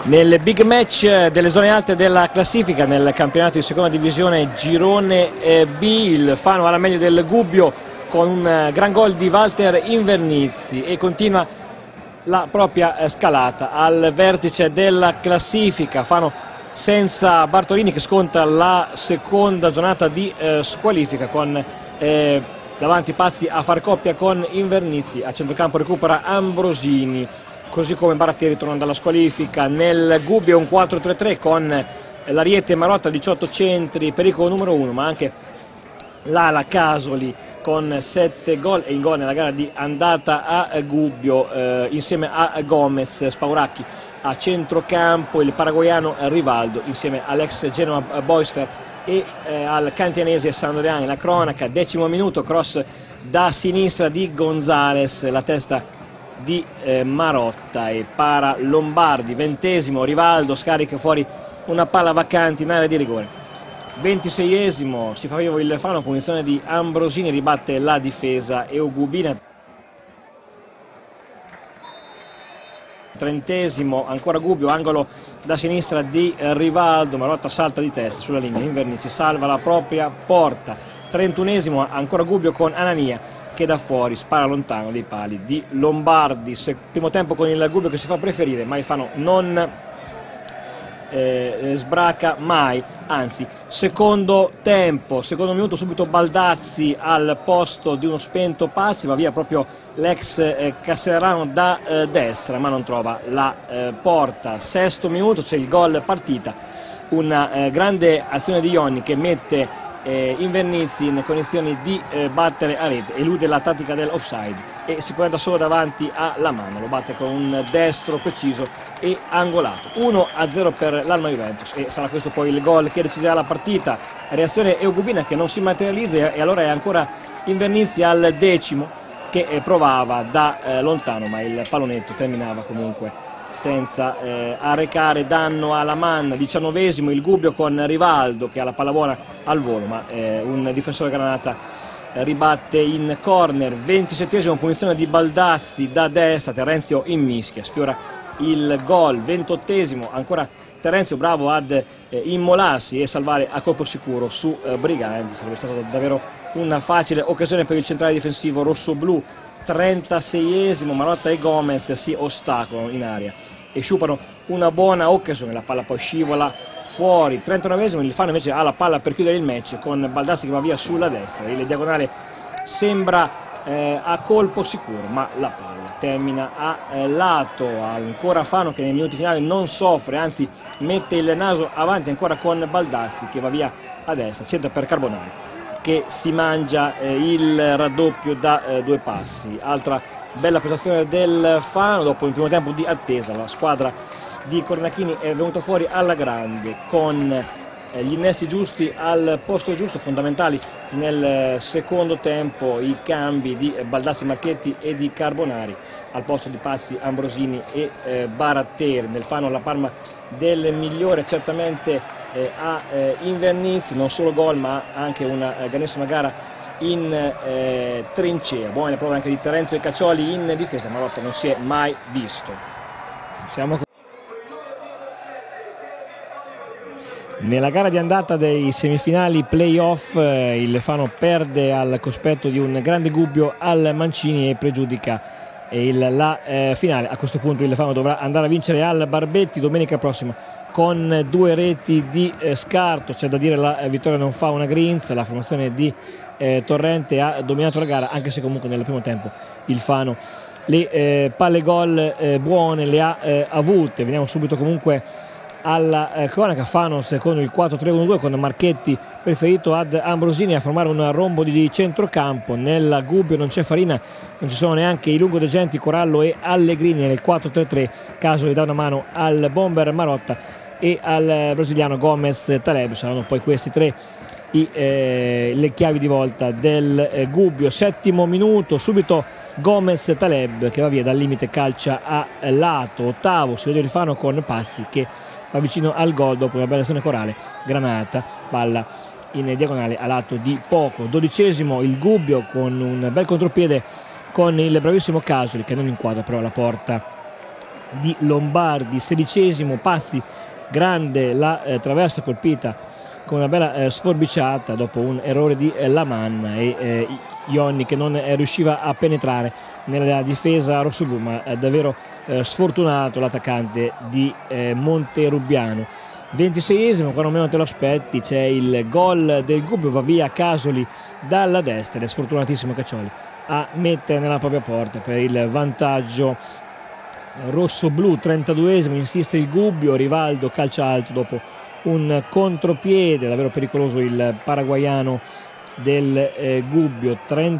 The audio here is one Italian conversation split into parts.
Nel big match delle zone alte della classifica nel campionato di seconda divisione girone B, il Fano alla meglio del Gubbio con un gran gol di Walter Invernizzi e continua la propria scalata al vertice della classifica. Fano senza Bartolini che sconta la seconda giornata di squalifica con davanti Pazzi a far coppia con Invernizzi, a centrocampo recupera Ambrosini, così come Barattieri torna dalla squalifica. Nel Gubbio un 4-3-3 con l'Ariete Marotta 18 centri, pericolo numero 1, ma anche l'ala Casoli con 7 gol e in gol nella gara di andata a Gubbio insieme a Gomez, Spauracchi a centrocampo, il paraguayano Rivaldo insieme all'ex Genoa Boisfer e al cantianese Sandriani. La cronaca, 10° minuto, cross da sinistra di Gonzales, la testa di Marotta e para Lombardi. 20° Rivaldo scarica fuori una palla vacante in area di rigore. 26° si fa vivo il Fano, punizione di Ambrosini, ribatte la difesa Eugubina. 30° ancora Gubbio, angolo da sinistra di Rivaldo, Marotta salta di testa sulla linea, Invernizzi salva la propria porta. 31° ancora Gubbio con Anania che da fuori spara lontano dei pali di Lombardi. Primo tempo con il Gubbio che si fa preferire, ma il Fano non sbraca mai, anzi secondo tempo, secondo minuto, subito Baldazzi al posto di uno spento Pazzi, va via proprio l'ex Casserano da destra ma non trova la porta. 6° minuto, c'è il gol partita, una grande azione di Ionni che mette Invernizzi in condizioni di battere a rete, elude la tattica dell'offside e si porta solo davanti alla mano, lo batte con un destro preciso e angolato. 1-0 per l'Alma Juventus e sarà questo poi il gol che deciderà la partita. Reazione Eugubina che non si materializza e allora è ancora Invernizzi al 10° che provava da lontano, ma il pallonetto terminava comunque senza arrecare danno alla manna. 19° il Gubbio con Rivaldo che ha la palla buona al volo, ma un difensore Granata ribatte in corner. 27° punizione di Baldazzi da destra, Terenzio in mischia, sfiora il gol. 28° ancora Terenzio bravo ad immolarsi e salvare a colpo sicuro su Briganti, sarebbe stata davvero una facile occasione per il centrale difensivo rossoblu. 36° Marotta e Gomez si ostacolano in aria e sciupano una buona occasione, la palla poi scivola fuori. 39° il Fano invece ha la palla per chiudere il match con Baldazzi che va via sulla destra, il diagonale sembra a colpo sicuro, ma la palla termina a lato. Ancora Fano che nei minuti finali non soffre, anzi mette il naso avanti ancora con Baldazzi che va via a destra, centra per Carbonari che si mangia il raddoppio da 2 passi. Altra bella prestazione del Fano dopo il primo tempo di attesa. La squadra di Cornacchini è venuta fuori alla grande con gli innesti giusti al posto giusto, fondamentali nel secondo tempo i cambi di Baldazzi Marchetti e di Carbonari al posto di Pazzi, Ambrosini e Barattieri. Nel Fano la palma del migliore certamente a Invernizzi, non solo gol ma anche una grandissima gara in trincea. Buone le prove anche di Terenzio e Caccioli in difesa, Marotta non si è mai visto. Siamo nella gara di andata dei semifinali playoff, il Fano perde al cospetto di un grande Gubbio al Mancini e pregiudica la finale. A questo punto il Fano dovrà andare a vincere al Barbetti domenica prossima con 2 reti di scarto. C'è da dire la vittoria non fa una grinza, la formazione di Torrente ha dominato la gara, anche se comunque nel primo tempo il Fano le palle gol buone le ha avute. Veniamo subito comunque alla cronaca. Fano secondo il 4-3-1-2 con Marchetti preferito ad Ambrosini a formare un rombo di centrocampo. Nella Gubbio non c'è Farina, non ci sono neanche i lungodegenti Corallo e Allegrini. Nel 4-3-3 Casoli dà una mano al bomber Marotta e al brasiliano Gomez Taleb. Saranno poi questi 3 le chiavi di volta del Gubbio. 7° minuto, subito Gomez Taleb che va via dal limite, calcia a lato. 8° si vede il Fano con Pazzi che va vicino al gol dopo una bella azione corale. Granata, palla in diagonale a lato di poco. 12° il Gubbio con un bel contropiede con il bravissimo Casoli che non inquadra però la porta di Lombardi. 16esimo, Pazzi, grande la traversa colpita con una bella sforbiciata dopo un errore di Lamanna e Ionni che non riusciva a penetrare nella difesa rossoblu, ma davvero sfortunato l'attaccante di Monterubiano. 26esimo, quando meno te lo aspetti, c'è il gol del Gubbio, va via Casoli dalla destra ed è sfortunatissimo Caccioli a mettere nella propria porta per il vantaggio rossoblu. 32esimo, insiste il Gubbio, Rivaldo calcia alto dopo un contropiede, davvero pericoloso il paraguaiano del Gubbio.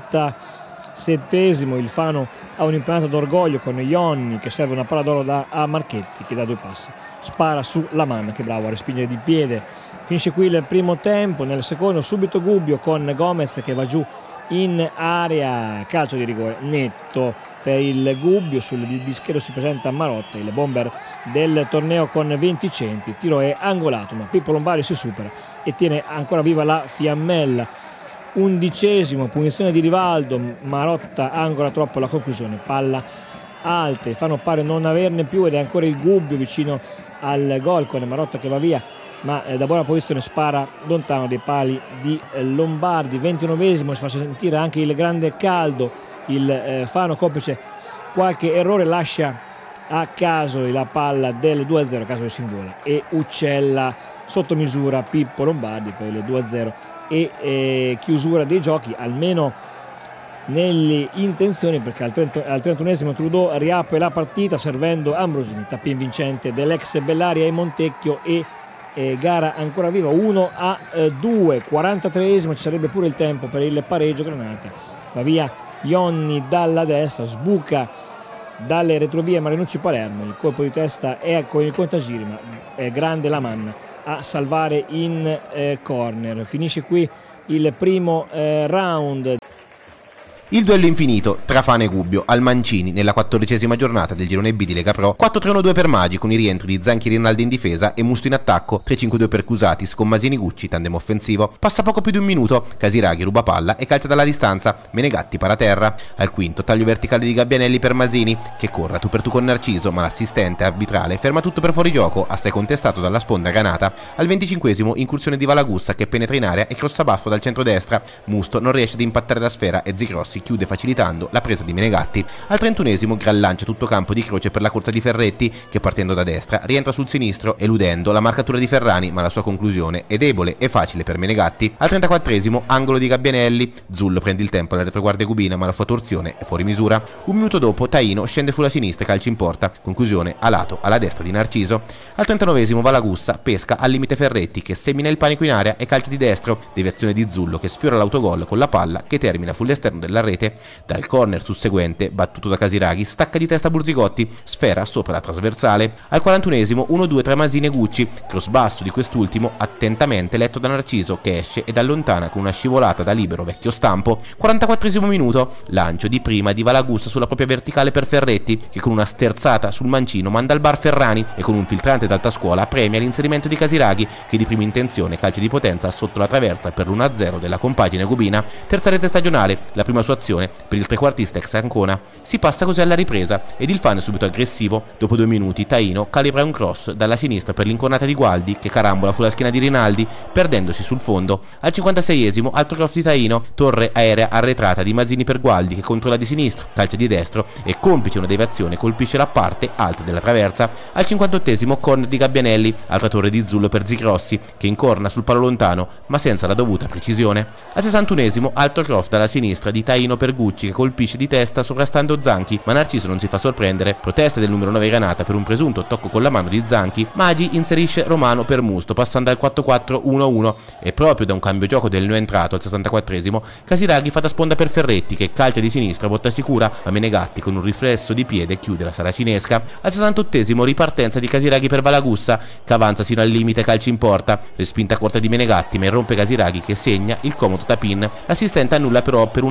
37esimo, il Fano ha un'impennata d'orgoglio con Ionni che serve una palla d'oro a Marchetti che da 2 passi spara su Lamanna che è bravo a respingere di piede. Finisce qui il primo tempo. Nel secondo subito Gubbio con Gomez che va giù in area, calcio di rigore netto per il Gubbio. Sul dischetto si presenta Marotta, il bomber del torneo con 20 centi, il tiro è angolato ma Pippo Lombardi si supera e tiene ancora viva la fiammella. 11esimo, punizione di Rivaldo, Marotta angola troppo la conclusione, palla alta, fanno pare non averne più ed è ancora il Gubbio vicino al gol con Marotta che va via ma da buona posizione spara lontano dei pali di Lombardi. 29esimo, si fa sentire anche il grande caldo, il Fano complice qualche errore lascia a Casoli la palla del 2-0, Casoli si invola e uccella sotto misura Pippo Lombardi per il 2-0 e chiusura dei giochi almeno nelle intenzioni, perché al 31esimo Trudeau riapre la partita servendo Ambrosini, tappin vincente dell'ex Bellaria e Montecchio e gara ancora viva 1-2. 43esimo, ci sarebbe pure il tempo per il pareggio. Granata va via Ionni dalla destra, sbuca dalle retrovie Marinucci Palermo, il colpo di testa è con il contagiri ma è grande Lamanna a salvare in corner. Finisce qui il primo round. Il duello infinito tra Fano e Gubbio al Mancini nella 14ª giornata del girone B di Lega Pro. 4-3-1-2 per Magi con i rientri di Zanchi Rinaldi in difesa e Musto in attacco, 3-5-2 per Cusatis con Masini Gucci, tandem offensivo. Passa poco più di un minuto, Casiraghi ruba palla e calcia dalla distanza, Menegatti paraterra. Al quinto taglio verticale di Gabbianelli per Masini che corre tu per tu con Narciso ma l'assistente arbitrale ferma tutto per fuorigioco, assai contestato dalla sponda Granata. Al 25esimo incursione di Valagussa che penetra in area e crossa basso dal centrodestra, Musto non riesce ad impattare la sfera e Zigrossi chiude facilitando la presa di Menegatti. Al 31esimo gran lancia tutto campo di croce per la corsa di Ferretti che partendo da destra rientra sul sinistro eludendo la marcatura di Ferrani ma la sua conclusione è debole e facile per Menegatti. Al 34esimo angolo di Gabbianelli, Zullo prende il tempo alla retroguardia cubina ma la sua torsione è fuori misura. Un minuto dopo Taino scende sulla sinistra e calcia in porta, conclusione a lato alla destra di Narciso. Al 39esimo Valagussa pesca al limite Ferretti che semina il panico in area e calcia di destro, deviazione di Zullo che sfiora l'autogol con la palla che termina sull'esterno della rete. Dal corner susseguente, battuto da Casiraghi, stacca di testa Burzigotti, sfera sopra la trasversale. Al 41esimo 1-2 tra Masini e Gucci, cross basso di quest'ultimo attentamente letto da Narciso che esce ed allontana con una scivolata da libero vecchio stampo. 44esimo minuto, lancio di prima di Valagussa sulla propria verticale per Ferretti che con una sterzata sul mancino manda al bar Ferrani e con un filtrante d'alta scuola premia l'inserimento di Casiraghi che di prima intenzione calcia di potenza sotto la traversa per l'1-0 della compagine cubina. Terza rete stagionale, la prima sua azione per il trequartista ex Ancona. Si passa così alla ripresa ed il Fano è subito aggressivo. Dopo 2 minuti Taino calibra un cross dalla sinistra per l'incornata di Gualdi che carambola sulla schiena di Rinaldi perdendosi sul fondo. Al 56esimo altro cross di Taino, torre aerea arretrata di Masini per Gualdi che controlla di sinistro, calcia di destro e complice una deviazione colpisce la parte alta della traversa. Al 58esimo corner di Gabbianelli, altra torre di Zullo per Zigrossi che incorna sul palo lontano ma senza la dovuta precisione. Al 61esimo altro cross dalla sinistra di Taino per Gucci che colpisce di testa sovrastando Zanchi ma Narciso non si fa sorprendere, protesta del numero 9 Granata per un presunto tocco con la mano di Zanchi. Magi inserisce Romano per Musto passando al 4-4-1-1 e proprio da un cambio gioco del neoentrato al 64esimo Casiraghi fa da sponda per Ferretti che calcia di sinistra botta sicura ma Menegatti con un riflesso di piede chiude la saracinesca. Al 68esimo ripartenza di Casiraghi per Valagussa che avanza sino al limite, calci in porta, respinta corta di Menegatti ma irrompe Casiraghi che segna il comodo tap-in. L'assistente annulla però per una più che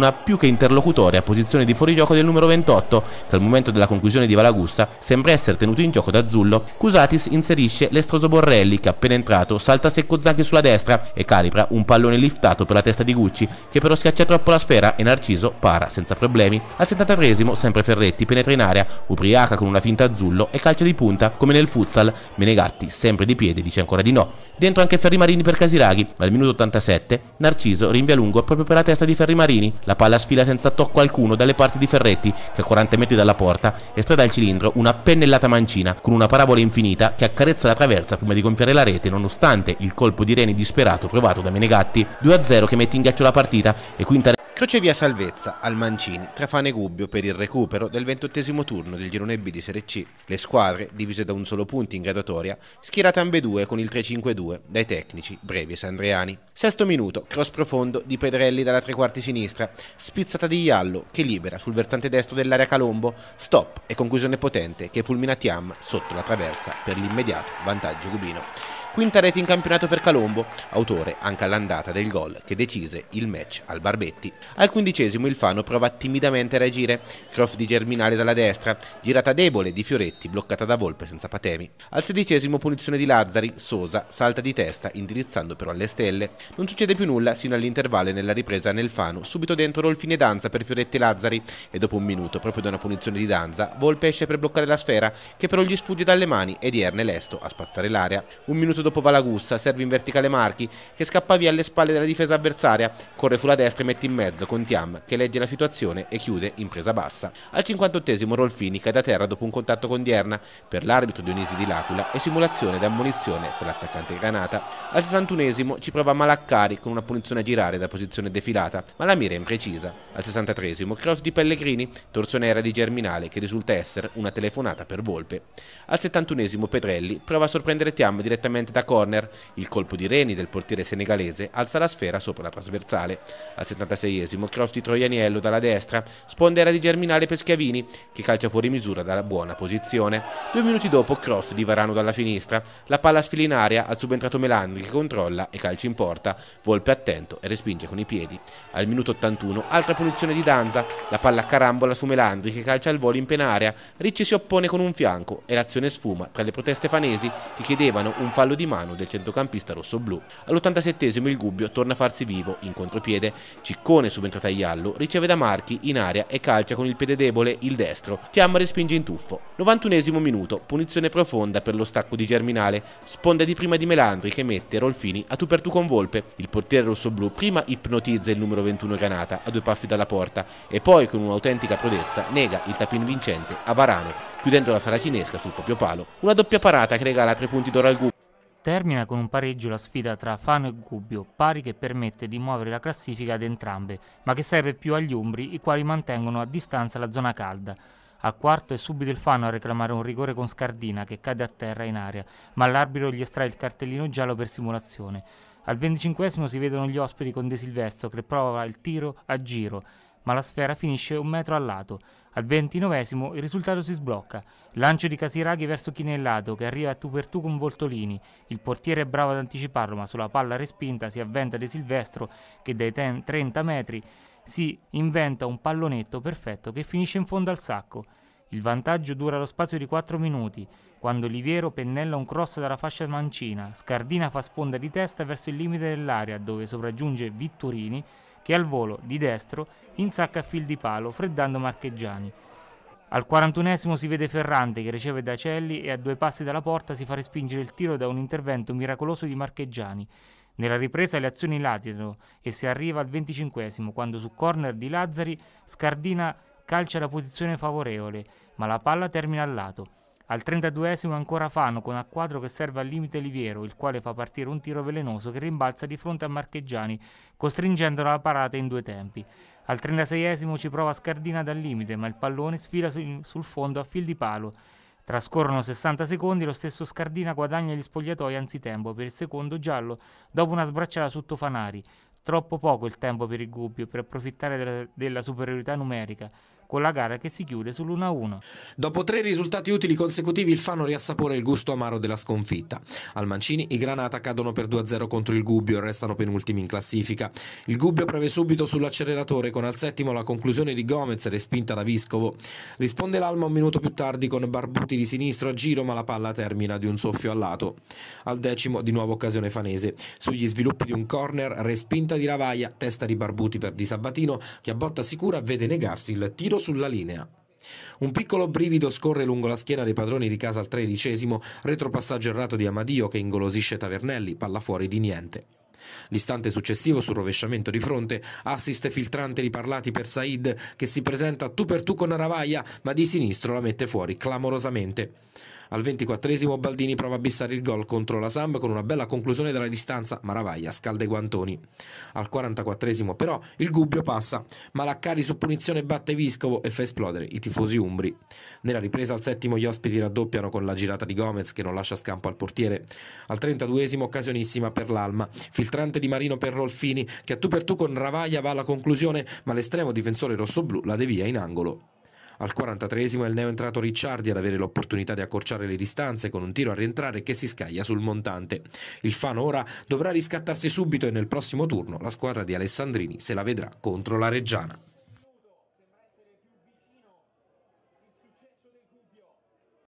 che interlocutore a posizione di fuorigioco del numero 28, che al momento della conclusione di Valagussa sembra essere tenuto in gioco da Zullo. Cusatis inserisce l'estroso Borrelli, che appena entrato salta secco Zanchi sulla destra e calibra un pallone liftato per la testa di Gucci, che però schiaccia troppo la sfera e Narciso para senza problemi. Al 73esimo sempre Ferretti penetra in area, ubriaca con una finta Zullo e calcia di punta come nel futsal. Menegatti, sempre di piede, dice ancora di no. Dentro anche Ferrimarini per Casiraghi, ma al minuto 87 Narciso rinvia lungo proprio per la testa di Ferrimarini. La palla sfila senza tocco alcuno dalle parti di Ferretti, che a 40 metri dalla porta estrae dal cilindro una pennellata mancina con una parabola infinita che accarezza la traversa prima di gonfiare la rete, nonostante il colpo di reni disperato provato da Menegatti. 2-0 che mette in ghiaccio la partita e quinta Crocevia salvezza al Mancini tra Fano e Gubbio per il recupero del 28esimo turno del girone B di Serie C. Le squadre, divise da un solo punto in graduatoria, schierate ambedue con il 3-5-2 dai tecnici Brevi e Sandriani. Sesto minuto, cross profondo di Pedrelli dalla tre quarti sinistra, spizzata di Iallo che libera sul versante destro dell'area Calombo, stop e conclusione potente che fulmina Thiam sotto la traversa per l'immediato vantaggio Gubino. Quinta rete in campionato per Calombo, autore anche all'andata del gol che decise il match al Barbetti. Al 15esimo il Fano prova timidamente a reagire, cross di Germinale dalla destra, girata debole di Fioretti bloccata da Volpe senza patemi. Al 16esimo punizione di Lazzari, Sosa salta di testa indirizzando però alle stelle. Non succede più nulla sino all'intervallo e nella ripresa nel Fano, subito dentro Rolfini e Danza per Fioretti e Lazzari e dopo un minuto proprio da una punizione di Danza, Volpe esce per bloccare la sfera che però gli sfugge dalle mani ed Erne lesto a spazzare l'area. Un minuto dopo Valagussa serve in verticale Marchi che scappa via alle spalle della difesa avversaria, corre sulla destra e mette in mezzo con Thiam che legge la situazione e chiude in presa bassa. Al 58esimo Rolfini cade a terra dopo un contatto con Dierna per l'arbitro Dionisi di L'Aquila e simulazione da ammonizione per l'attaccante Granata. Al 61esimo ci prova Malaccari con una punizione a girare da posizione defilata, ma la mira è imprecisa. Al 63esimo cross di Pellegrini, torso nera di Germinale che risulta essere una telefonata per Volpe. Al 71esimo Pedrelli prova a sorprendere Thiam direttamente da corner, il colpo di Reni del portiere senegalese alza la sfera sopra la trasversale. Al 76esimo cross di Troianiello dalla destra, spondera di Germinale per Schiavini che calcia fuori misura dalla buona posizione. 2 minuti dopo cross di Varano dalla sinistra, la palla sfila in aria al subentrato Melandri che controlla e calcia in porta, Volpe attento e respinge con i piedi. Al minuto 81 altra punizione di Danza, la palla carambola su Melandri che calcia al volo in piena area, Ricci si oppone con un fianco e l'azione sfuma tra le proteste fanesi che chiedevano un fallo di mano del centrocampista rossoblu. All'87esimo il Gubbio torna a farsi vivo in contropiede, Ciccone subentrato a Iallo riceve da Marchi in area e calcia con il piede debole il destro, Thiam respinge in tuffo. 91esimo minuto, punizione profonda per lo stacco di Germinale, sponda di prima di Melandri che mette Rolfini a tu per tu con Volpe. Il portiere rossoblu prima ipnotizza il numero 21 Granata a 2 passi dalla porta e poi con un'autentica prodezza nega il tapin vincente a Varano, chiudendo la saracinesca sul proprio palo. Una doppia parata che regala 3 punti d'oro al Gubbio. Termina con un pareggio la sfida tra Fano e Gubbio, pari che permette di muovere la classifica ad entrambe, ma che serve più agli umbri, i quali mantengono a distanza la zona calda. Al quarto è subito il Fano a reclamare un rigore con Scardina che cade a terra in aria, ma l'arbitro gli estrae il cartellino giallo per simulazione. Al 25esimo si vedono gli ospiti con De Silvestro che prova il tiro a giro, ma la sfera finisce 1 metro al lato. Al 29esimo il risultato si sblocca. Lancio di Casiraghi verso Chinellato che arriva a tu per tu con Voltolini. Il portiere è bravo ad anticiparlo, ma sulla palla respinta si avventa De Silvestro che dai 30 metri si inventa un pallonetto perfetto che finisce in fondo al sacco. Il vantaggio dura lo spazio di 4 minuti, quando Liviero pennella un cross dalla fascia mancina. Scardina fa sponda di testa verso il limite dell'area dove sopraggiunge Vittorini che al volo di destro insacca a fil di palo freddando Marcheggiani. Al 41esimo si vede Ferrante che riceve da Celli e a 2 passi dalla porta si fa respingere il tiro da un intervento miracoloso di Marcheggiani. Nella ripresa le azioni latitano e si arriva al 25esimo quando su corner di Lazzari Scardina calcia la posizione favorevole, ma la palla termina al lato. Al 32esimo ancora Fano con a quadro che serve al limite Liviero, il quale fa partire un tiro velenoso che rimbalza di fronte a Marcheggiani, costringendolo alla parata in 2 tempi. Al 36esimo ci prova Scardina dal limite, ma il pallone sfila sul fondo a fil di palo. Trascorrono 60 secondi, lo stesso Scardina guadagna gli spogliatoi anzitempo per il secondo giallo dopo una sbracciata sotto Fanari. Troppo poco il tempo per il Gubbio per approfittare della superiorità numerica. con la gara che si chiude sull'1-1. Dopo 3 risultati utili consecutivi il Fano riassapora il gusto amaro della sconfitta. Al Mancini i Granata cadono per 2-0 contro il Gubbio e restano penultimi in classifica. Il Gubbio preme subito sull'acceleratore con al settimo la conclusione di Gomez respinta da Viscovo. Risponde l'Alma un minuto più tardi con Barbuti di sinistro a giro, ma la palla termina di un soffio al lato. Al decimo di nuovo occasione fanese. Sugli sviluppi di un corner, respinta di Ravaglia, testa di Barbuti per Di Sabatino che a botta sicura vede negarsi il tiro sulla linea. Un piccolo brivido scorre lungo la schiena dei padroni di casa al 13°, retropassaggio errato di Amadio che ingolosisce Tavernelli, palla fuori di niente. L'istante successivo sul rovesciamento di fronte, assist filtrante di Parlati per Said che si presenta tu per tu con Ravaglia ma di sinistro la mette fuori clamorosamente. Al 24° Baldini prova a bissare il gol contro la Samb con una bella conclusione dalla distanza, ma Ravaglia scalda i guantoni. Al 44° però il Gubbio passa, ma Laccari su punizione batte Viscovo e fa esplodere i tifosi umbri. Nella ripresa al 7° gli ospiti raddoppiano con la girata di Gomez che non lascia scampo al portiere. Al 32° occasionissima per l'Alma, filtrante di Marino per Rolfini che a tu per tu con Ravaglia va alla conclusione, ma l'estremo difensore rossoblù la devia in angolo. Al 43° è il neoentrato Ricciardi ad avere l'opportunità di accorciare le distanze con un tiro a rientrare che si scaglia sul montante. Il Fano ora dovrà riscattarsi subito e nel prossimo turno la squadra di Alessandrini se la vedrà contro la Reggiana.